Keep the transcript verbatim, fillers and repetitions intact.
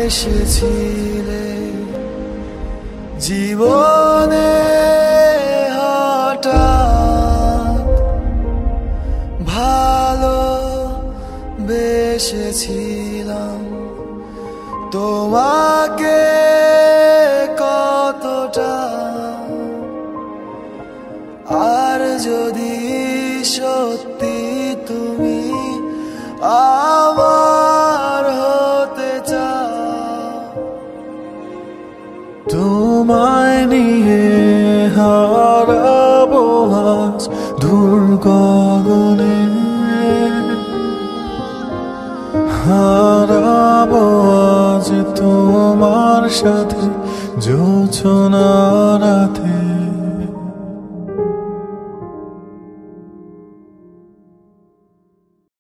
এসেছিলে জীবনে হঠাৎ ভালো বেসেছিলাম তোমাকে কতটা আর যদি সত্যি তুমি আমার হতে চাও তোমায় নিয়ে হারাবো আজ দূর গগনে হারাবো আজ তোমার সাথে জোছনা রাতে